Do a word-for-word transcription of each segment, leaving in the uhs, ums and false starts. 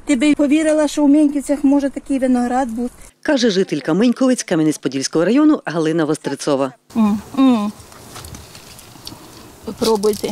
Ти би повірила, що у Меньківцях може такий виноград бути. Каже жителька Меньковиць Кам'янець-Подільського району Галина Вострицова. М-м. Попробуйте.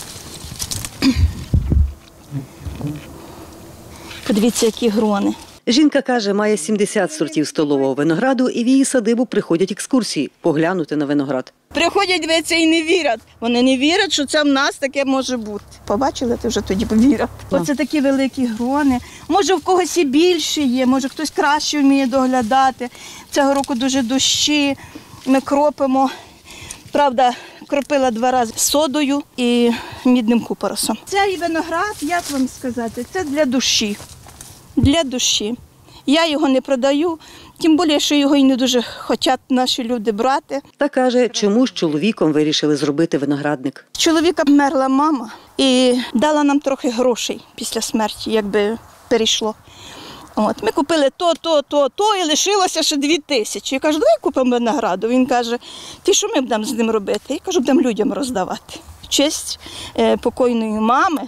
Подивіться, які грони. Жінка каже, має сімдесят сортів столового винограду і в її садибу приходять екскурсії поглянути на виноград. Приходять, дивиться, і не вірять. Вони не вірять, що це в нас таке може бути. Побачили, ти вже тоді повірять. Оце такі великі грони. Може, в когось і більше є, може, хтось краще вміє доглядати. Цього року дуже дощі, ми кропимо. Правда, кропила два рази содою і мідним купоросом. Цей виноград, як вам сказати, це для душі. Для душі. Я його не продаю, тим більше, що його і не дуже хочуть наші люди брати. Та каже, чому з чоловіком вирішили зробити виноградник. Чоловіка померла мама і дала нам трохи грошей після смерті, якби перейшло. От, ми купили то, то, то, то і лишилося ще дві тисячі. Я кажу, давай купимо винограду. Він каже, ти що ми будемо з ним робити? Я кажу, будемо людям роздавати. В честь е, покойної мами,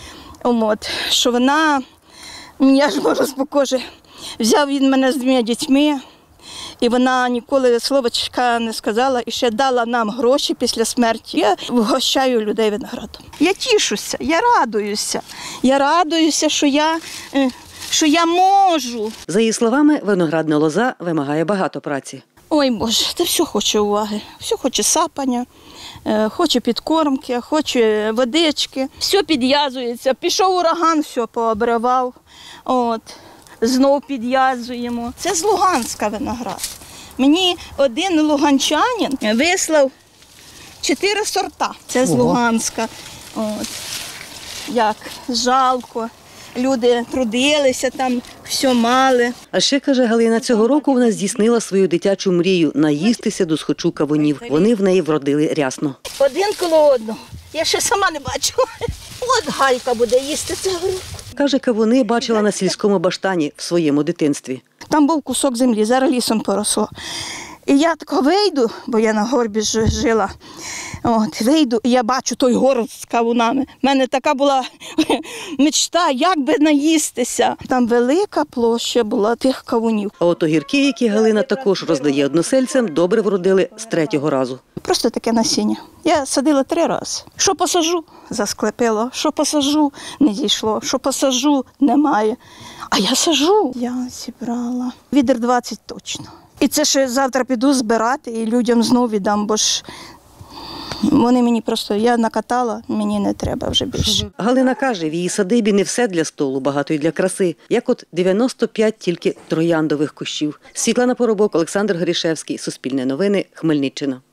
от, що вона, я ж можу спокоже, взяв він мене з двома дітьми, і вона ніколи словечка не сказала і ще дала нам гроші після смерті. Я вгощаю людей виноградом. Я тішуся, я радуюся. Я радуюся, що я, що я можу. За її словами, виноградна лоза вимагає багато праці. Ой, Боже, це все хоче уваги, все хоче сапання, хоче підкормки, хоче водички. Все підв'язується. Пішов ураган, все пообривав. От. Знов підв'язуємо. Це з Луганська виноград. Мені один луганчанин вислав чотири сорта. Це з Луганська. От. Як жалко. Люди трудилися, там все мали. А ще, каже Галина, цього року вона здійснила свою дитячу мрію – наїстися до схочу кавунів. Вони в неї вродили рясно. Один коло одного. Я ще сама не бачила. От Галька буде їсти цього року. Каже, кавуни бачила на сільському баштані в своєму дитинстві. Там був кусок землі, зараз лісом поросло. І я тако вийду, бо я на горбі жила, от, вийду, і я бачу той город з кавунами. У мене така була мечта, як би наїстися. Там велика площа була тих кавунів. А от огірки, які Галина також роздає односельцям, добре вродили з третього разу. Просто таке насіння. Я садила три рази. Що посажу – засклепило, що посажу – не зійшло, що посажу – немає. А я сажу. Я зібрала відер двадцять точно. І це ще завтра піду збирати і людям знову віддам, бо ж вони мені просто, я накатала, мені не треба вже більше. Галина каже, в її садибі не все для столу, багато й для краси. Як от дев'яносто п'ять тільки трояндових кущів. Світлана Поробок, Олександр Горішевський, Суспільне новини, Хмельниччина.